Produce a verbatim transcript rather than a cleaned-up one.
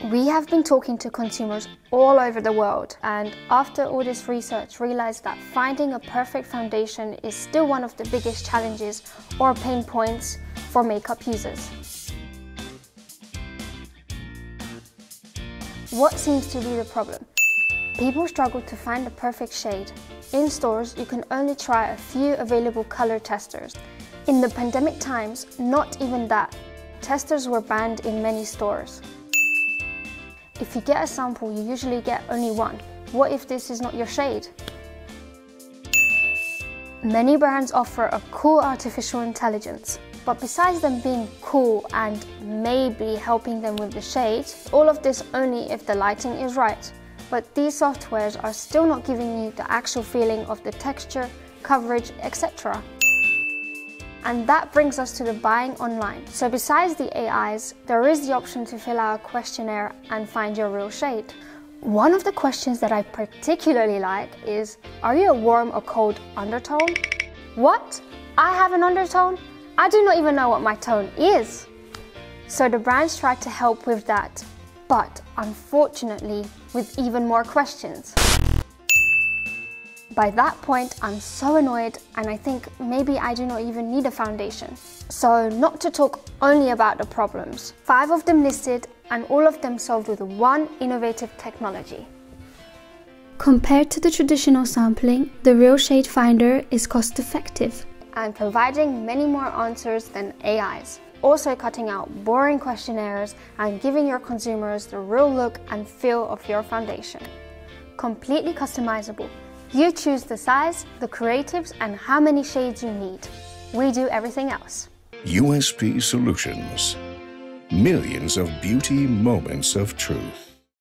We have been talking to consumers all over the world, and after all this research realized that finding a perfect foundation is still one of the biggest challenges or pain points for makeup users. What seems to be the problem? People struggle to find the perfect shade. In stores, you can only try a few available color testers. In the pandemic times, not even that. Testers were banned in many stores. If you get a sample, you usually get only one. What if this is not your shade? Many brands offer a cool artificial intelligence, but besides them being cool and maybe helping them with the shade, all of this only if the lighting is right. But these softwares are still not giving you the actual feeling of the texture, coverage, et cetera. And that brings us to the buying online. So besides the A Is, there is the option to fill out a questionnaire and find your real shade. One of the questions that I particularly like is, are you a warm or cold undertone? What? I have an undertone? I do not even know what my tone is. So the brands try to help with that, but unfortunately with even more questions. By that point, I'm so annoyed and I think maybe I do not even need a foundation. So not to talk only about the problems, five of them listed and all of them solved with one innovative technology. Compared to the traditional sampling, the Real Shade Finder is cost effective and providing many more answers than A Is. Also cutting out boring questionnaires and giving your consumers the real look and feel of your foundation. Completely customizable. You choose the size, the creatives, and how many shades you need. We do everything else. U S P Solutions. Millions of beauty moments of truth.